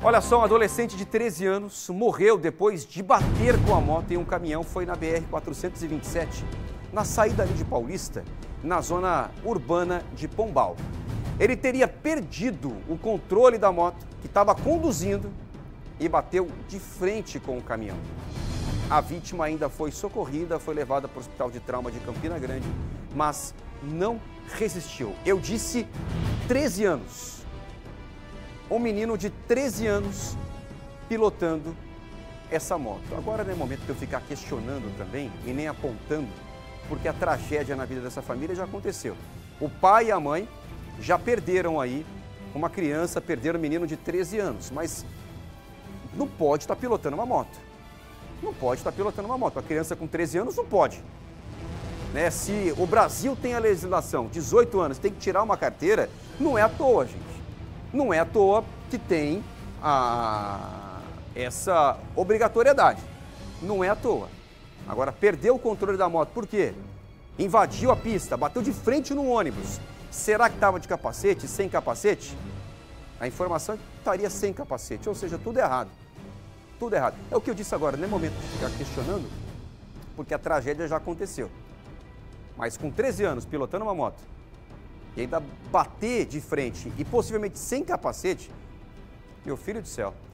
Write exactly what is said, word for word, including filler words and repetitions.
Olha só, um adolescente de treze anos morreu depois de bater com a moto em um caminhão. Foi na B R quatrocentos e vinte e sete, na saída ali de Paulista, na zona urbana de Pombal. Ele teria perdido o controle da moto que estava conduzindo e bateu de frente com o caminhão. A vítima ainda foi socorrida, foi levada para o Hospital de Trauma de Campina Grande, mas não resistiu. Eu disse treze anos. Um menino de treze anos pilotando essa moto. Agora não é momento de eu ficar questionando também e nem apontando, porque a tragédia na vida dessa família já aconteceu. O pai e a mãe já perderam aí uma criança, perderam um menino de treze anos, mas não pode estar pilotando uma moto. Não pode estar pilotando uma moto. Uma criança com treze anos não pode. Né? Se o Brasil tem a legislação, dezoito anos, tem que tirar uma carteira, não é à toa, gente. Não é à toa que tem a... essa obrigatoriedade. Não é à toa. Agora, perdeu o controle da moto, por quê? Invadiu a pista, bateu de frente no ônibus. Será que estava de capacete, sem capacete? A informação é que estaria sem capacete, ou seja, tudo errado. Tudo errado. É o que eu disse agora, não é momento de ficar questionando, porque a tragédia já aconteceu. Mas com treze anos, pilotando uma moto, e ainda bater de frente e possivelmente sem capacete, meu filho do céu.